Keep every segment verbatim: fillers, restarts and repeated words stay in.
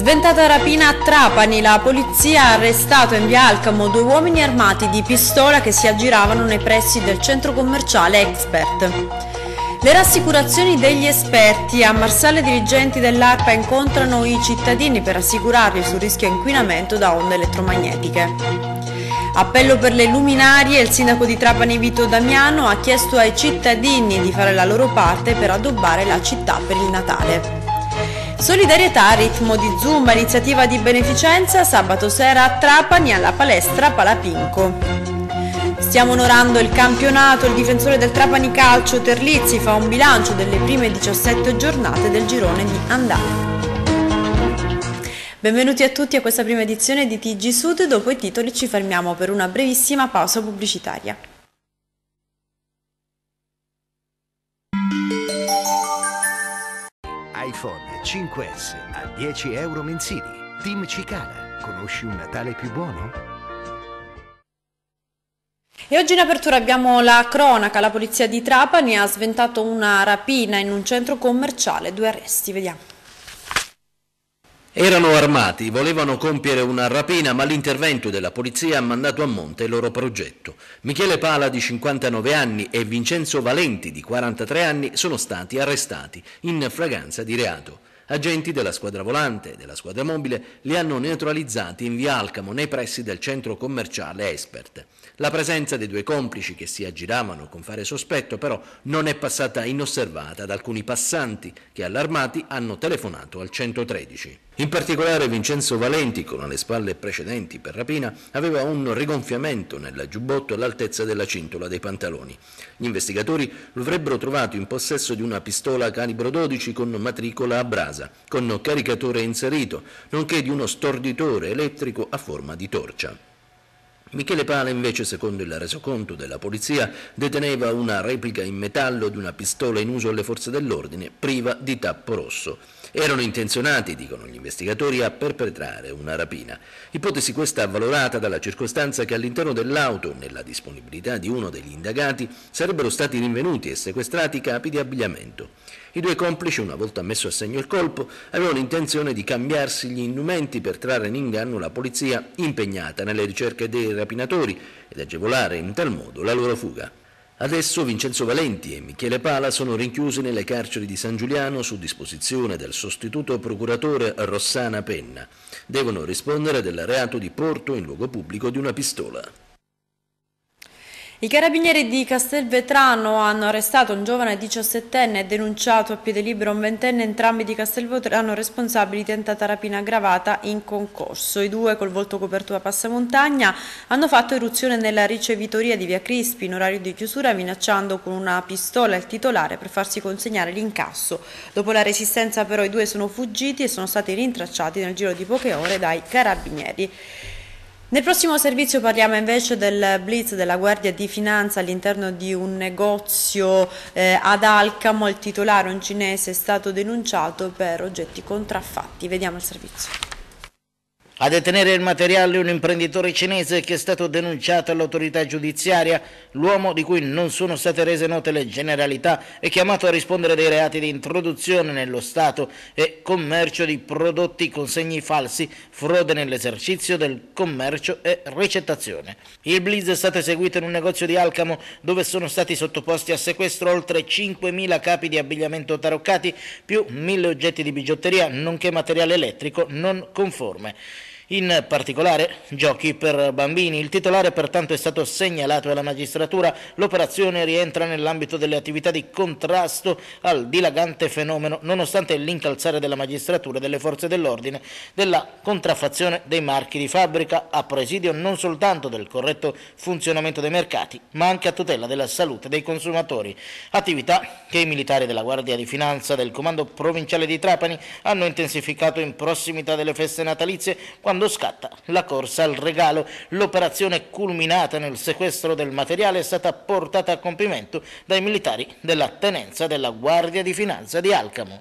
Sventata rapina a Trapani, la polizia ha arrestato in via Alcamo due uomini armati di pistola che si aggiravano nei pressi del centro commerciale Expert. Le rassicurazioni degli esperti: a Marsala i dirigenti dell'ARPA incontrano i cittadini per assicurarli sul rischio inquinamento da onde elettromagnetiche. Appello per le luminarie: il sindaco di Trapani Vito Damiano ha chiesto ai cittadini di fare la loro parte per addobbare la città per il Natale. Solidarietà a ritmo di Zumba, iniziativa di beneficenza sabato sera a Trapani alla palestra Palapinco. Stiamo onorando il campionato, il difensore del Trapani Calcio Terlizzi fa un bilancio delle prime diciassette giornate del girone di andata. Benvenuti a tutti a questa prima edizione di T G Sud. Dopo i titoli ci fermiamo per una brevissima pausa pubblicitaria. iPhone cinque S a dieci euro mensili. Team Cicala. Conosci un Natale più buono? E oggi in apertura abbiamo la cronaca. La polizia di Trapani ha sventato una rapina in un centro commerciale. Due arresti, vediamo. Erano armati, volevano compiere una rapina, ma l'intervento della polizia ha mandato a monte il loro progetto. Michele Pala, di cinquantanove anni, e Vincenzo Valenti, di quarantatré anni, sono stati arrestati in flagranza di reato. Agenti della squadra volante e della squadra mobile li hanno neutralizzati in via Alcamo, nei pressi del centro commerciale Expert. La presenza dei due complici che si aggiravano con fare sospetto però non è passata inosservata da alcuni passanti che, allarmati, hanno telefonato al centotredici. In particolare Vincenzo Valenti, con alle spalle precedenti per rapina, aveva un rigonfiamento nel giubbotto all'altezza della cintola dei pantaloni. Gli investigatori lo avrebbero trovato in possesso di una pistola calibro dodici con matricola a brasa, con caricatore inserito, nonché di uno storditore elettrico a forma di torcia. Michele Pala invece, secondo il resoconto della polizia, deteneva una replica in metallo di una pistola in uso alle forze dell'ordine, priva di tappo rosso. Erano intenzionati, dicono gli investigatori, a perpetrare una rapina. Ipotesi questa avvalorata dalla circostanza che all'interno dell'auto, nella disponibilità di uno degli indagati, sarebbero stati rinvenuti e sequestrati capi di abbigliamento. I due complici, una volta messo a segno il colpo, avevano intenzione di cambiarsi gli indumenti per trarre in inganno la polizia impegnata nelle ricerche dei rapinatori ed agevolare in tal modo la loro fuga. Adesso Vincenzo Valenti e Michele Pala sono rinchiusi nelle carceri di San Giuliano su disposizione del sostituto procuratore Rossana Penna. Devono rispondere del reato di porto in luogo pubblico di una pistola. I carabinieri di Castelvetrano hanno arrestato un giovane diciassettenne e denunciato a piede libero un ventenne, entrambi di Castelvetrano responsabili di tentata rapina aggravata in concorso. I due, col volto coperto da passamontagna, hanno fatto irruzione nella ricevitoria di via Crispi in orario di chiusura, minacciando con una pistola il titolare per farsi consegnare l'incasso. Dopo la resistenza però i due sono fuggiti e sono stati rintracciati nel giro di poche ore dai carabinieri. Nel prossimo servizio parliamo invece del blitz della Guardia di Finanza all'interno di un negozio eh, ad Alcamo. Il titolare, un cinese, è stato denunciato per oggetti contraffatti. Vediamo il servizio. A detenere il materiale un imprenditore cinese che è stato denunciato all'autorità giudiziaria. L'uomo, di cui non sono state rese note le generalità, è chiamato a rispondere dei reati di introduzione nello Stato e commercio di prodotti con segni falsi, frode nell'esercizio del commercio e ricettazione. Il blitz è stato eseguito in un negozio di Alcamo dove sono stati sottoposti a sequestro oltre cinquemila capi di abbigliamento taroccati più mille oggetti di bigiotteria nonché materiale elettrico non conforme. In particolare giochi per bambini. Il titolare pertanto è stato segnalato alla magistratura. L'operazione rientra nell'ambito delle attività di contrasto al dilagante fenomeno, nonostante l'incalzare della magistratura e delle forze dell'ordine della contraffazione dei marchi di fabbrica, a presidio non soltanto del corretto funzionamento dei mercati, ma anche a tutela della salute dei consumatori. Attività che i militari della Guardia di Finanza del Comando Provinciale di Trapani hanno intensificato in prossimità delle feste natalizie, quando quando scatta la corsa al regalo. L'operazione, culminata nel sequestro del materiale, è stata portata a compimento dai militari della tenenza della Guardia di Finanza di Alcamo.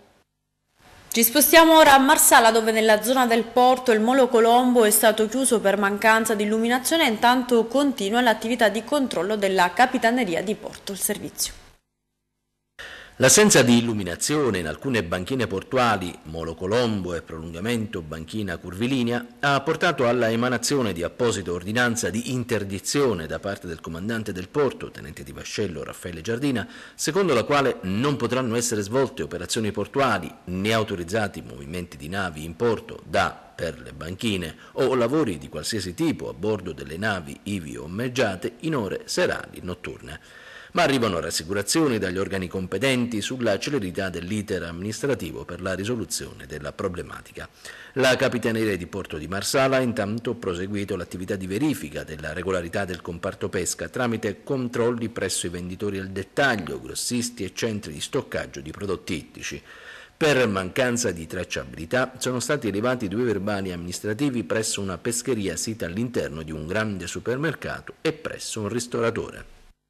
Ci spostiamo ora a Marsala, dove nella zona del porto il Molo Colombo è stato chiuso per mancanza di illuminazione e intanto continua l'attività di controllo della Capitaneria di Porto. Il servizio. L'assenza di illuminazione in alcune banchine portuali, Molo Colombo e prolungamento banchina curvilinea, ha portato alla emanazione di apposita ordinanza di interdizione da parte del comandante del porto, tenente di vascello Raffaele Giardina, secondo la quale non potranno essere svolte operazioni portuali né autorizzati movimenti di navi in porto da, per le banchine o lavori di qualsiasi tipo a bordo delle navi ivi ormeggiate in ore serali notturne. Ma arrivano rassicurazioni dagli organi competenti sulla celerità dell'iter amministrativo per la risoluzione della problematica. La Capitaneria di Porto di Marsala ha intanto proseguito l'attività di verifica della regolarità del comparto pesca tramite controlli presso i venditori al dettaglio, grossisti e centri di stoccaggio di prodotti ittici. Per mancanza di tracciabilità sono stati elevati due verbali amministrativi presso una pescheria sita all'interno di un grande supermercato e presso un ristoratore.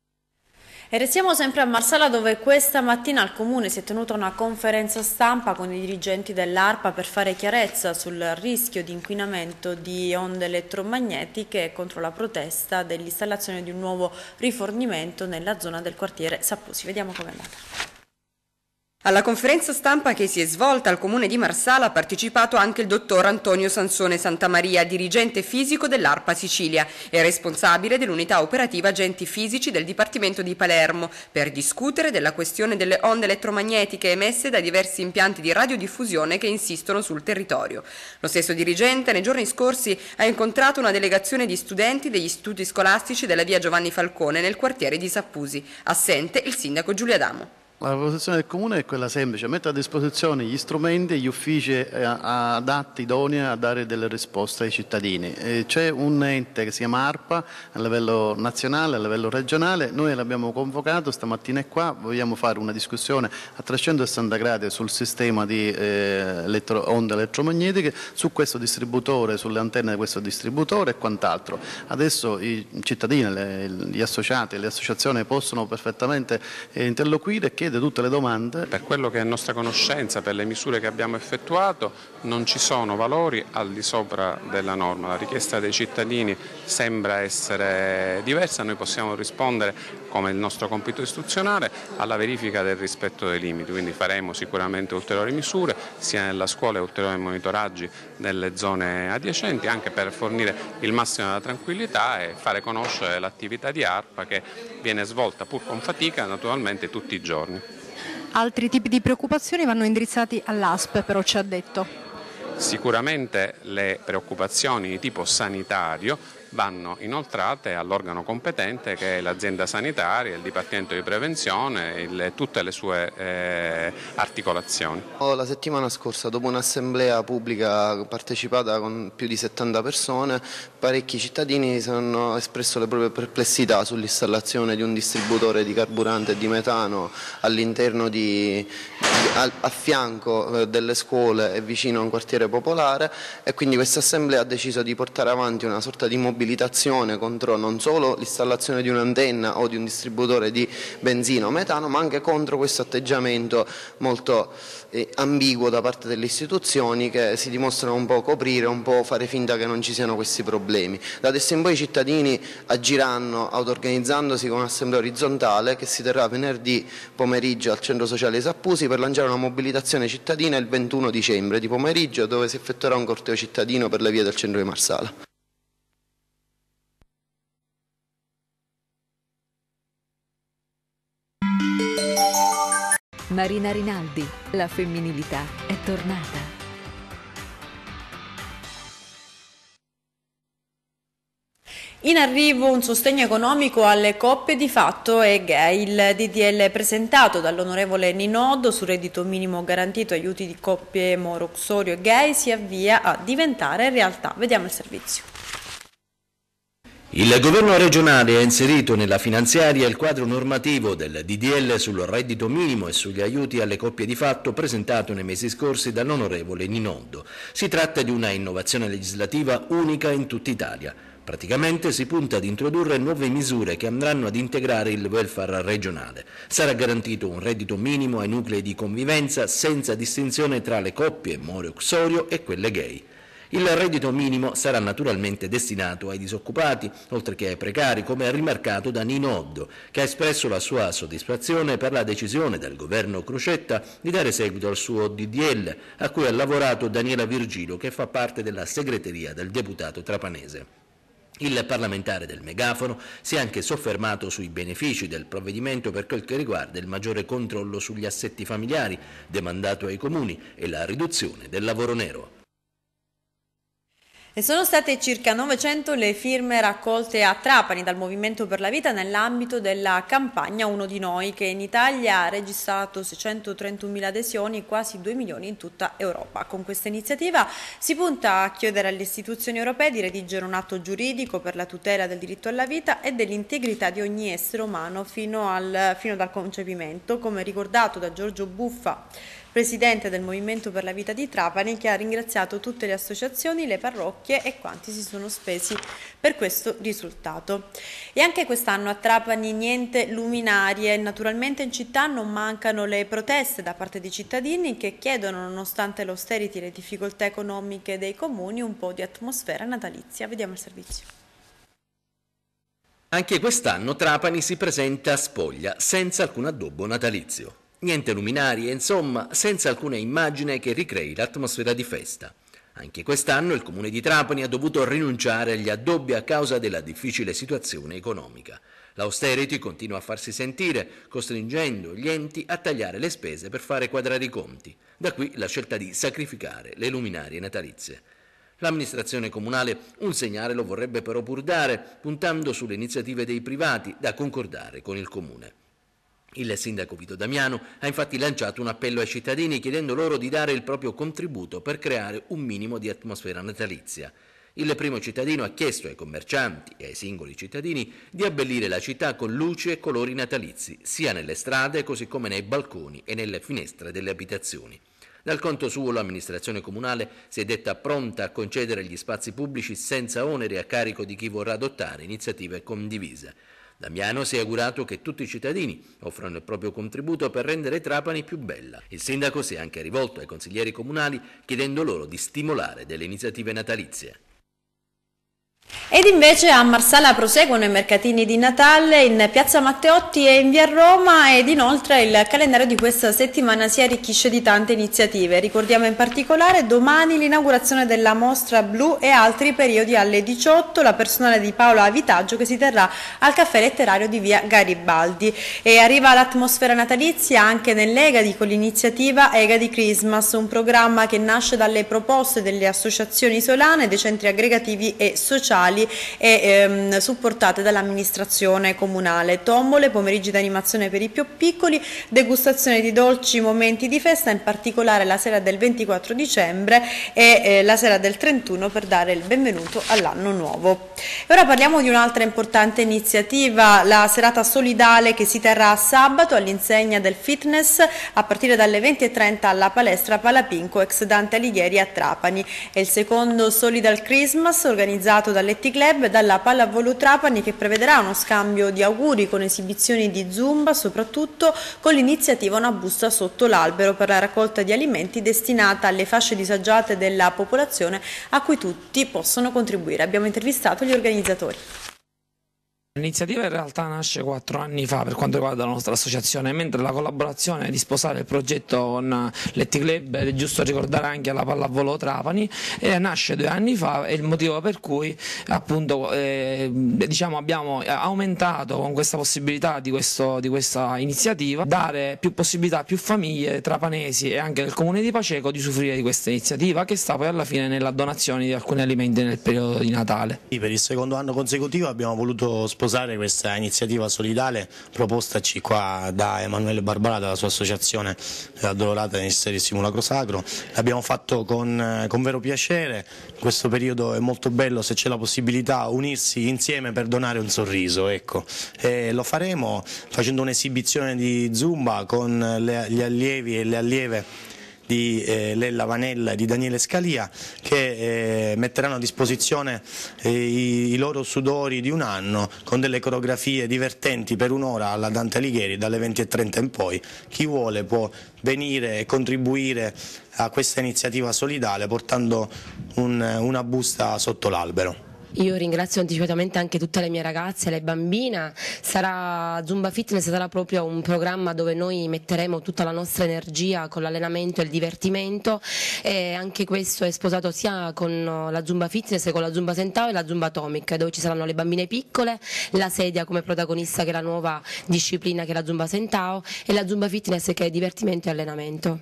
E restiamo sempre a Marsala, dove questa mattina al Comune si è tenuta una conferenza stampa con i dirigenti dell'ARPA per fare chiarezza sul rischio di inquinamento di onde elettromagnetiche contro la protesta dell'installazione di un nuovo rifornimento nella zona del quartiere Sappusi. Vediamo com'è andata. Alla conferenza stampa che si è svolta al Comune di Marsala ha partecipato anche il dottor Antonio Sansone Santamaria, dirigente fisico dell'ARPA Sicilia e responsabile dell'unità operativa agenti fisici del Dipartimento di Palermo, per discutere della questione delle onde elettromagnetiche emesse da diversi impianti di radiodiffusione che insistono sul territorio. Lo stesso dirigente nei giorni scorsi ha incontrato una delegazione di studenti degli istituti scolastici della via Giovanni Falcone nel quartiere di Sappusi. Assente il sindaco Giulio Adamo. La posizione del Comune è quella semplice: mettere a disposizione gli strumenti e gli uffici adatti, idonei a dare delle risposte ai cittadini. C'è un ente che si chiama ARPA a livello nazionale, a livello regionale, noi l'abbiamo convocato, stamattina è qua, vogliamo fare una discussione a trecentosessanta gradi sul sistema di eh, elettro, onde elettromagnetiche, su questo distributore, sulle antenne di questo distributore e quant'altro. Adesso i cittadini, le, gli associati, le associazioni possono perfettamente eh, interloquire e chiedere tutte le domande. Per quello che è nostra conoscenza, per le misure che abbiamo effettuato, non ci sono valori al di sopra della norma. La richiesta dei cittadini sembra essere diversa, noi possiamo rispondere, come il nostro compito istituzionale, alla verifica del rispetto dei limiti, quindi faremo sicuramente ulteriori misure, sia nella scuola ulteriori monitoraggi nelle zone adiacenti, anche per fornire il massimo della tranquillità e fare conoscere l'attività di ARPA che viene svolta pur con fatica naturalmente tutti i giorni. Altri tipi di preoccupazioni vanno indirizzati all'A S P, però ci ha detto. Sicuramente le preoccupazioni di tipo sanitario vanno inoltrate all'organo competente che è l'azienda sanitaria, il Dipartimento di Prevenzione e tutte le sue eh, articolazioni. La settimana scorsa, dopo un'assemblea pubblica partecipata con più di settanta persone, parecchi cittadini hanno espresso le proprie perplessità sull'installazione di un distributore di carburante e di metano all'interno di, a, a fianco delle scuole e vicino a un quartiere popolare, e quindi questa assemblea ha deciso di portare avanti una sorta di mobilitazione contro non solo l'installazione di un'antenna o di un distributore di benzina o metano, ma anche contro questo atteggiamento molto eh, ambiguo da parte delle istituzioni, che si dimostrano un po' coprire, un po' fare finta che non ci siano questi problemi. Da adesso in poi i cittadini agiranno auto-organizzandosi con un'assemblea orizzontale che si terrà venerdì pomeriggio al centro sociale di Sappusi per lanciare una mobilitazione cittadina il ventuno dicembre di pomeriggio, dove si effettuerà un corteo cittadino per le vie del centro di Marsala. Marina Rinaldi, la femminilità è tornata. In arrivo un sostegno economico alle coppie di fatto e gay. Il D D L presentato dall'onorevole Ninoddo sul reddito minimo garantito aiuti di coppie moroxorio e gay si avvia a diventare realtà. Vediamo il servizio. Il governo regionale ha inserito nella finanziaria il quadro normativo del D D L sul reddito minimo e sugli aiuti alle coppie di fatto presentato nei mesi scorsi dall'onorevole Ninoddo. Si tratta di una innovazione legislativa unica in tutta Italia. Praticamente si punta ad introdurre nuove misure che andranno ad integrare il welfare regionale. Sarà garantito un reddito minimo ai nuclei di convivenza senza distinzione tra le coppie moroxorio e quelle gay. Il reddito minimo sarà naturalmente destinato ai disoccupati, oltre che ai precari, come rimarcato da Nino Oddo, che ha espresso la sua soddisfazione per la decisione del governo Crocetta di dare seguito al suo D D L, a cui ha lavorato Daniela Virgilio, che fa parte della segreteria del deputato trapanese. Il parlamentare del megafono si è anche soffermato sui benefici del provvedimento per quel che riguarda il maggiore controllo sugli assetti familiari demandato ai comuni e la riduzione del lavoro nero. E sono state circa novecento le firme raccolte a Trapani dal Movimento per la Vita nell'ambito della campagna Uno di Noi, che in Italia ha registrato seicentotrentunomila adesioni e quasi due milioni in tutta Europa. Con questa iniziativa si punta a chiedere alle istituzioni europee di redigere un atto giuridico per la tutela del diritto alla vita e dell'integrità di ogni essere umano fino, al, fino dal concepimento, come ricordato da Giorgio Buffa, presidente del Movimento per la Vita di Trapani, che ha ringraziato tutte le associazioni, le parrocchie e quanti si sono spesi per questo risultato. E anche quest'anno a Trapani niente luminarie. Naturalmente in città non mancano le proteste da parte di cittadini che chiedono, nonostante l'austerity e le difficoltà economiche dei comuni, un po' di atmosfera natalizia. Vediamo il servizio. Anche quest'anno Trapani si presenta a spoglia, senza alcun addobbo natalizio. Niente luminarie, insomma, senza alcuna immagine che ricrei l'atmosfera di festa. Anche quest'anno il Comune di Trapani ha dovuto rinunciare agli addobbi a causa della difficile situazione economica. L'austerity continua a farsi sentire, costringendo gli enti a tagliare le spese per fare quadrare i conti. Da qui la scelta di sacrificare le luminarie natalizie. L'amministrazione comunale un segnale lo vorrebbe però pur dare, puntando sulle iniziative dei privati da concordare con il Comune. Il sindaco Vito Damiano ha infatti lanciato un appello ai cittadini chiedendo loro di dare il proprio contributo per creare un minimo di atmosfera natalizia. Il primo cittadino ha chiesto ai commercianti e ai singoli cittadini di abbellire la città con luci e colori natalizi, sia nelle strade così come nei balconi e nelle finestre delle abitazioni. Dal conto suo l'amministrazione comunale si è detta pronta a concedere gli spazi pubblici senza oneri a carico di chi vorrà adottare iniziative condivise. Damiano si è augurato che tutti i cittadini offrano il proprio contributo per rendere Trapani più bella. Il sindaco si è anche rivolto ai consiglieri comunali chiedendo loro di stimolare delle iniziative natalizie. Ed invece a Marsala proseguono i mercatini di Natale in Piazza Matteotti e in via Roma, ed inoltre il calendario di questa settimana si arricchisce di tante iniziative. Ricordiamo in particolare domani l'inaugurazione della mostra blu e altri periodi alle diciotto, la personale di Paolo Avitaggio che si terrà al caffè letterario di via Garibaldi. E arriva l'atmosfera natalizia anche nell'Egadi con l'iniziativa Egadi Christmas, un programma che nasce dalle proposte delle associazioni isolane, dei centri aggregativi e sociali e ehm, supportate dall'amministrazione comunale. Tombole, pomeriggi d'animazione per i più piccoli, degustazione di dolci, momenti di festa, in particolare la sera del ventiquattro dicembre e eh, la sera del trentuno per dare il benvenuto all'anno nuovo. E ora parliamo di un'altra importante iniziativa, la serata solidale che si terrà a sabato all'insegna del fitness a partire dalle venti e trenta alla palestra Palapinco ex Dante Alighieri a Trapani. È il secondo Solidal Christmas organizzato dal Letti Club e dalla Pallavolo Trapani, che prevederà uno scambio di auguri con esibizioni di zumba, soprattutto con l'iniziativa Una busta sotto l'albero per la raccolta di alimenti destinata alle fasce disagiate della popolazione a cui tutti possono contribuire. Abbiamo intervistato gli organizzatori. L'iniziativa in realtà nasce quattro anni fa per quanto riguarda la nostra associazione, mentre la collaborazione di sposare il progetto con Letti Club, è giusto ricordare anche la Pallavolo Trapani, eh, nasce due anni fa, è il motivo per cui appunto eh, diciamo, abbiamo aumentato con questa possibilità di, questo, di questa iniziativa, dare più possibilità a più famiglie trapanesi e anche del comune di Paceco di usufruire di questa iniziativa, che sta poi alla fine nella donazione di alcuni alimenti nel periodo di Natale. Sì, per il secondo anno consecutivo abbiamo voluto sposare sposare questa iniziativa solidale propostaci qua da Emanuele Barbara, dalla sua associazione Addolorata nel serie Simulacro Sacro. L'abbiamo fatto con, con vero piacere. In questo periodo è molto bello, se c'è la possibilità, unirsi insieme per donare un sorriso, ecco. E lo faremo facendo un'esibizione di Zumba con le, gli allievi e le allieve di eh, Lella Vanella e di Daniele Scalia, che eh, metteranno a disposizione eh, i, i loro sudori di un anno con delle coreografie divertenti per un'ora alla Dante Alighieri dalle venti e trenta in poi. Chi vuole può venire e contribuire a questa iniziativa solidale portando un, una busta sotto l'albero. Io ringrazio anticipatamente anche tutte le mie ragazze, le bambine. Sarà Zumba Fitness sarà proprio un programma dove noi metteremo tutta la nostra energia con l'allenamento e il divertimento, e anche questo è sposato sia con la Zumba Fitness che con la Zumba Sentao e la Zumba Atomic, dove ci saranno le bambine piccole, la sedia come protagonista che è la nuova disciplina che è la Zumba Sentao, e la Zumba Fitness che è divertimento e allenamento.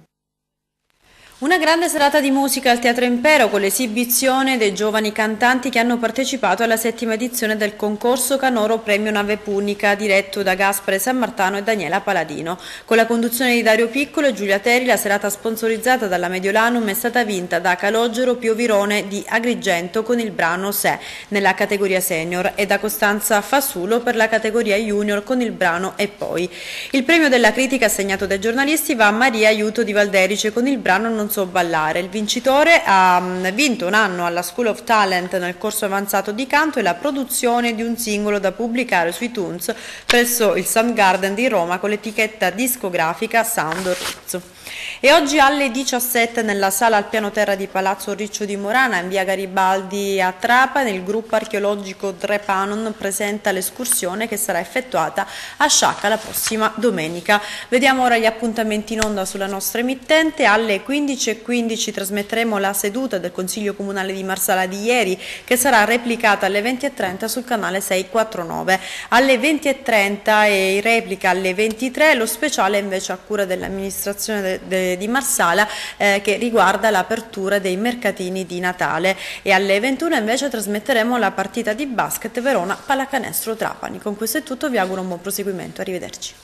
Una grande serata di musica al Teatro Impero con l'esibizione dei giovani cantanti che hanno partecipato alla settima edizione del concorso Canoro Premio Nave Punica, diretto da Gaspare Sammartano e Daniela Paladino. Con la conduzione di Dario Piccolo e Giulia Teri, la serata sponsorizzata dalla Mediolanum è stata vinta da Calogero Piovirone di Agrigento con il brano Se nella categoria senior e da Costanza Fasulo per la categoria junior con il brano E poi. Il premio della critica assegnato dai giornalisti va a Maria Aiuto di Valderice con il brano Non so ballare. Il vincitore ha vinto un anno alla School of Talent nel corso avanzato di canto e la produzione di un singolo da pubblicare su iTunes presso il Soundgarden di Roma con l'etichetta discografica Sound Roots. E oggi alle diciassette nella sala al piano terra di Palazzo Riccio di Morana in via Garibaldi a Trapani il gruppo archeologico Drepanon presenta l'escursione che sarà effettuata a Sciacca la prossima domenica. Vediamo ora gli appuntamenti in onda sulla nostra emittente. Alle quindici e quindici trasmetteremo la seduta del Consiglio Comunale di Marsala di ieri, che sarà replicata alle venti e trenta sul canale seicentoquarantanove. Alle venti e trenta e in replica alle ventitré lo speciale invece a cura dell'amministrazione de, de, di Marsala eh, che riguarda l'apertura dei mercatini di Natale, e alle ventuno invece trasmetteremo la partita di basket Verona Pallacanestro Trapani. Con questo è tutto, vi auguro un buon proseguimento, arrivederci.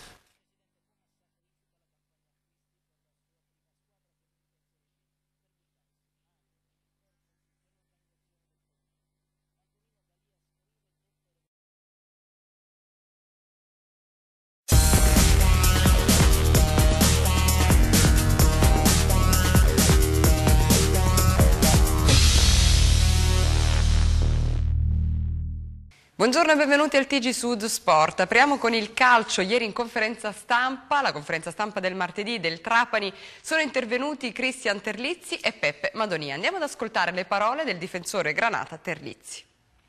Buongiorno e benvenuti al T G Sud Sport. Apriamo con il calcio. Ieri in conferenza stampa, la conferenza stampa del martedì del Trapani, sono intervenuti Cristian Terlizzi e Peppe Madonia. Andiamo ad ascoltare le parole del difensore granata Terlizzi.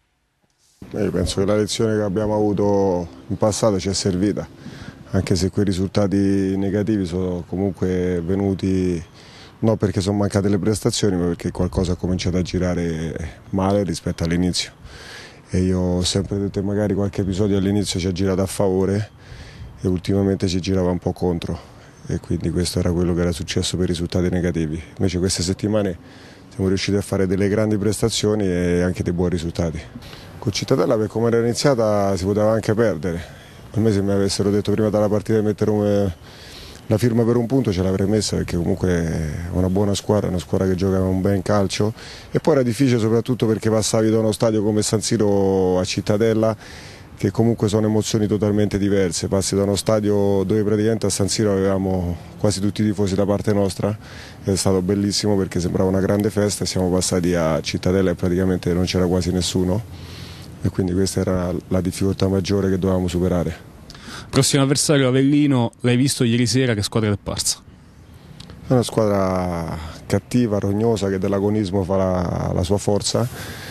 Io penso che la lezione che abbiamo avuto in passato ci è servita, anche se quei risultati negativi sono comunque venuti non perché sono mancate le prestazioni, ma perché qualcosa ha cominciato a girare male rispetto all'inizio. E io ho sempre detto che magari qualche episodio all'inizio ci ha girato a favore e ultimamente ci girava un po' contro, e quindi questo era quello che era successo per i risultati negativi. Invece queste settimane siamo riusciti a fare delle grandi prestazioni e anche dei buoni risultati. Con Cittadella, per come era iniziata, si poteva anche perdere. A me se mi avessero detto prima dalla partita di mettere un, la firma per un punto ce l'avrei messa, perché comunque è una buona squadra, una squadra che gioca un ben calcio, e poi era difficile soprattutto perché passavi da uno stadio come San Siro a Cittadella, che comunque sono emozioni totalmente diverse. Passi da uno stadio dove praticamente a San Siro avevamo quasi tutti i tifosi da parte nostra, è stato bellissimo perché sembrava una grande festa, e siamo passati a Cittadella e praticamente non c'era quasi nessuno, e quindi questa era la difficoltà maggiore che dovevamo superare. Prossimo avversario Avellino, l'hai visto ieri sera, che squadra è apparsa? È una squadra cattiva, rognosa, che dell'agonismo fa la, la sua forza.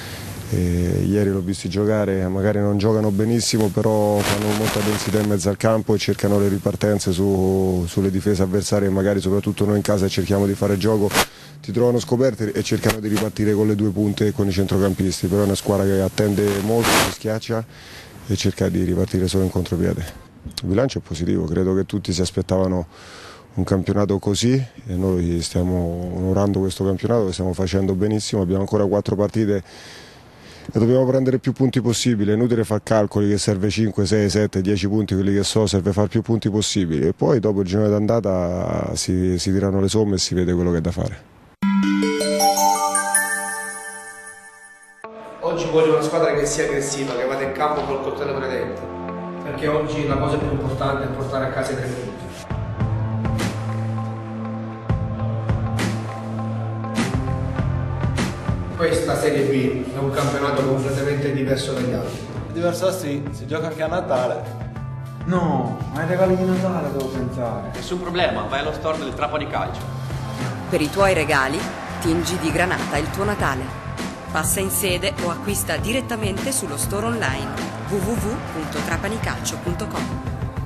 E ieri l'ho visti giocare, magari non giocano benissimo, però fanno molta densità in mezzo al campo e cercano le ripartenze su, sulle difese avversarie, magari soprattutto noi in casa cerchiamo di fare gioco, ti trovano scoperti e cercano di ripartire con le due punte e con i centrocampisti, però è una squadra che attende molto, si schiaccia e cerca di ripartire solo in contropiede. Il bilancio è positivo, credo che tutti si aspettavano un campionato così e noi stiamo onorando questo campionato, lo stiamo facendo benissimo, abbiamo ancora quattro partite e dobbiamo prendere più punti possibili. È inutile fare calcoli che serve cinque, sei, sette, dieci punti, quelli che so, serve fare più punti possibili, e poi dopo il girone d'andata si, si tirano le somme e si vede quello che è da fare. Oggi voglio una squadra che sia aggressiva, che vada in campo col coltello tra i denti, perché oggi la cosa più importante è portare a casa i tre punti. questa Serie B è un campionato completamente diverso dagli altri. Diverso sì, si gioca anche a Natale. No, ma ai regali di Natale devo pensare. Nessun problema, vai allo store del Trapani Calcio. Per i tuoi regali, tingi di granata il tuo Natale. Passa in sede o acquista direttamente sullo store online w w w punto trapanicalcio punto com.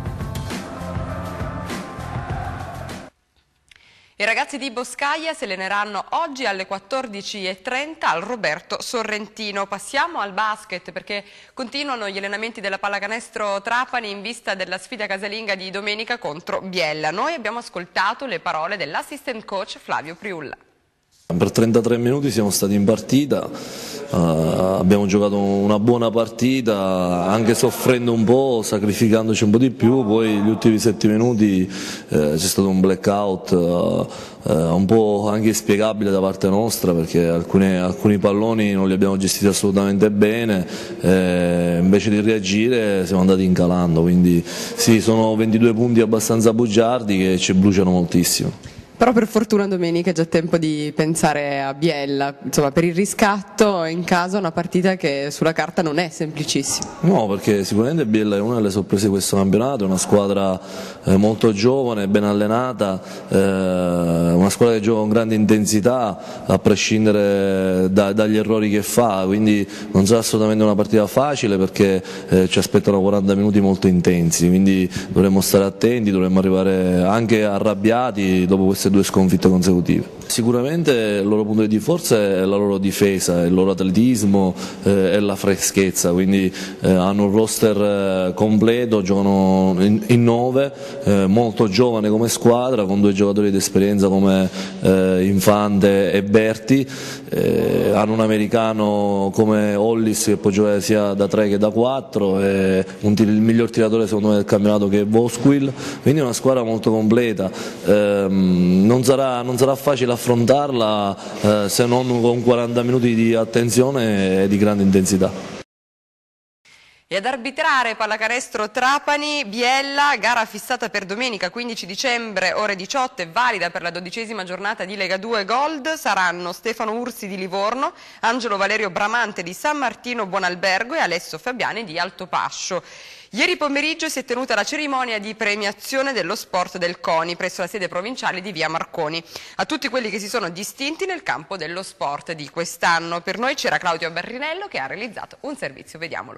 I ragazzi di Boscaglia si alleneranno oggi alle quattordici e trenta al Roberto Sorrentino. Passiamo al basket perché continuano gli allenamenti della pallacanestro Trapani in vista della sfida casalinga di domenica contro Biella. Noi abbiamo ascoltato le parole dell'assistant coach Flavio Priulla. Per trentatré minuti siamo stati in partita, uh, abbiamo giocato una buona partita, anche soffrendo un po', sacrificandoci un po' di più, poi gli ultimi sette minuti eh, c'è stato un blackout uh, uh, un po' anche inspiegabile da parte nostra, perché alcuni, alcuni palloni non li abbiamo gestiti assolutamente bene, eh, invece di reagire siamo andati incalando, quindi sì, sono ventidue punti abbastanza bugiardi che ci bruciano moltissimo. Però per fortuna domenica è già tempo di pensare a Biella, insomma per il riscatto in casa una partita che sulla carta non è semplicissima. No, perché sicuramente Biella è una delle sorprese di questo campionato, è una squadra eh, molto giovane, ben allenata, eh, una squadra che gioca con grande intensità a prescindere da, dagli errori che fa, quindi non sarà assolutamente una partita facile perché eh, ci aspettano quaranta minuti molto intensi, quindi dovremmo stare attenti, dovremmo arrivare anche arrabbiati dopo queste due sconfitte consecutive. Sicuramente il loro punto di forza è la loro difesa, il loro atletismo eh, e la freschezza, quindi eh, hanno un roster eh, completo, giocano in, in nove, eh, molto giovane come squadra, con due giocatori di esperienza come eh, Infante e Berti, eh, hanno un americano come Hollis che può giocare sia da tre che da quattro, e un tir- il miglior tiratore secondo me del campionato che è Vosquil, quindi è una squadra molto completa. Eh, non sarà, non sarà facile affrontarla eh, se non con quaranta minuti di attenzione e di grande intensità. E ad arbitrare pallacanestro Trapani, Biella, gara fissata per domenica quindici dicembre ore diciotto e valida per la dodicesima giornata di Lega due Gold, saranno Stefano Ursi di Livorno, Angelo Valerio Bramante di San Martino Buonalbergo e Alessio Fabiani di Altopascio. Ieri pomeriggio si è tenuta la cerimonia di premiazione dello sport del CONI presso la sede provinciale di via Marconi. A tutti quelli che si sono distinti nel campo dello sport di quest'anno. Per noi c'era Claudio Barrinello che ha realizzato un servizio, vediamolo.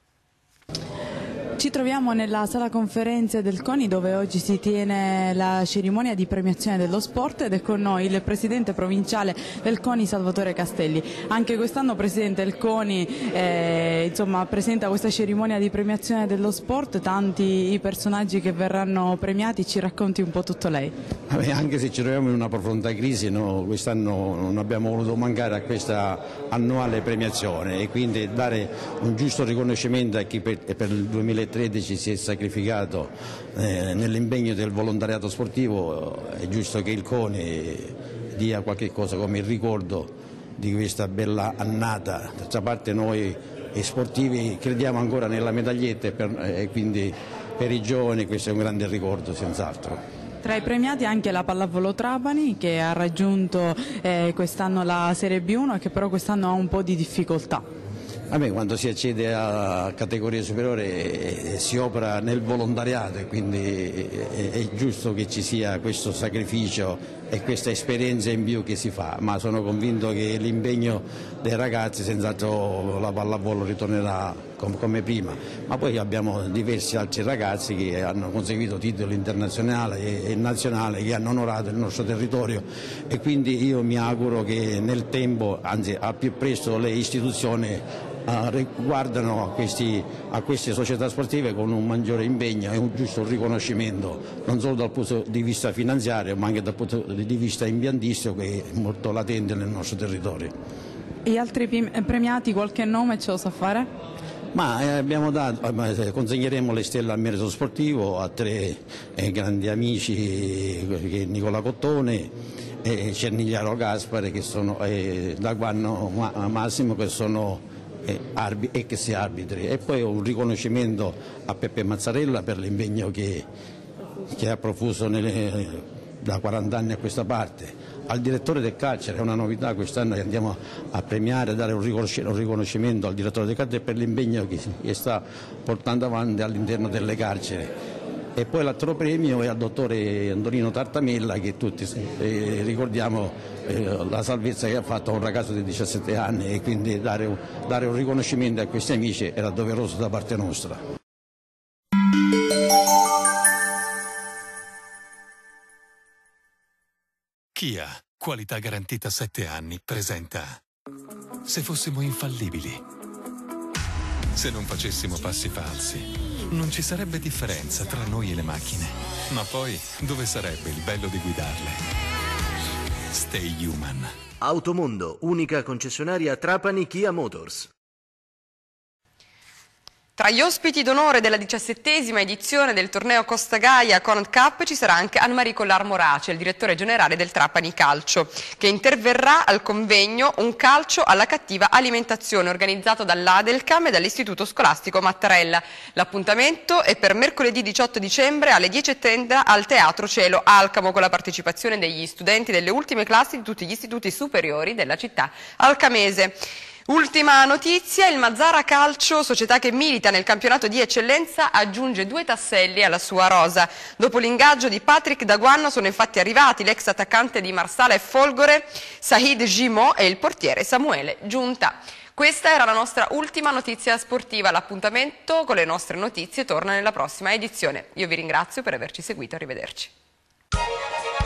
Ci troviamo nella sala conferenze del CONI dove oggi si tiene la cerimonia di premiazione dello sport ed è con noi il presidente provinciale del CONI Salvatore Castelli. Anche quest'anno presidente del CONI eh, insomma, presenta questa cerimonia di premiazione dello sport, tanti i personaggi che verranno premiati, ci racconti un po' tutto lei. Vabbè, anche se ci troviamo in una profonda crisi, no, quest'anno non abbiamo voluto mancare a questa annuale premiazione e quindi dare un giusto riconoscimento a chi per, per il duemilatredici si è sacrificato eh, nell'impegno del volontariato sportivo. È giusto che il CONI dia qualche cosa come il ricordo di questa bella annata. D'altra parte noi sportivi crediamo ancora nella medaglietta e, per, e quindi per i giovani questo è un grande ricordo senz'altro. Tra i premiati anche la Pallavolo Trapani che ha raggiunto eh, quest'anno la Serie B uno e che però quest'anno ha un po' di difficoltà. Vabbè, quando si accede a categoria superiore eh, si opera nel volontariato e quindi è, è giusto che ci sia questo sacrificio e questa esperienza in più che si fa, ma sono convinto che l'impegno dei ragazzi senz'altro la pallavolo ritornerà com come prima, ma poi abbiamo diversi altri ragazzi che hanno conseguito titoli internazionali e, e nazionali, che hanno onorato il nostro territorio e quindi io mi auguro che nel tempo, anzi al più presto, le istituzioni Uh, guardano a, questi, a queste società sportive con un maggiore impegno e un giusto riconoscimento non solo dal punto di vista finanziario ma anche dal punto di vista impiantistico che è molto latente nel nostro territorio. E gli altri premiati qualche nome ce lo sa fare? Ma eh, abbiamo dato, eh, consegneremo le stelle al merito sportivo a tre eh, grandi amici, eh, Nicola Cottone, eh, Cernigliaro Gaspare che sono, eh, Daguanno Massimo che sono Arbi, ex arbitri, e poi un riconoscimento a Peppe Mazzarella per l'impegno che, che ha profuso nelle, da quaranta anni a questa parte. Al direttore del carcere, è una novità quest'anno che andiamo a premiare, a dare un riconoscimento al direttore del carcere per l'impegno che sta portando avanti all'interno delle carceri. E poi l'altro premio è al dottore Antonino Tartamella, che tutti eh, ricordiamo eh, la salvezza che ha fatto a un ragazzo di diciassette anni, e quindi dare un, dare un riconoscimento a questi amici era doveroso da parte nostra. Kia, qualità garantita sette anni, presenta Se fossimo infallibili. Se non facessimo passi falsi, non ci sarebbe differenza tra noi e le macchine. Ma poi, dove sarebbe il bello di guidarle? Stay Human. Automondo, unica concessionaria Trapani Kia Motors. Tra gli ospiti d'onore della diciassettesima edizione del torneo Costa Gaia Conad Cup ci sarà anche Annemarie Collar-Morace, il direttore generale del Trapani Calcio, che interverrà al convegno Un calcio alla cattiva alimentazione, organizzato dall'Adelcam e dall'Istituto Scolastico Mattarella. L'appuntamento è per mercoledì diciotto dicembre alle dieci e trenta al Teatro Cielo Alcamo, con la partecipazione degli studenti delle ultime classi di tutti gli istituti superiori della città alcamese. Ultima notizia, il Mazzara Calcio, società che milita nel campionato di eccellenza, aggiunge due tasselli alla sua rosa. Dopo l'ingaggio di Patrick Daguanno sono infatti arrivati l'ex attaccante di Marsala e Folgore, Sahid Gimo, e il portiere Samuele Giunta. Questa era la nostra ultima notizia sportiva. L'appuntamento con le nostre notizie torna nella prossima edizione. Io vi ringrazio per averci seguito, arrivederci.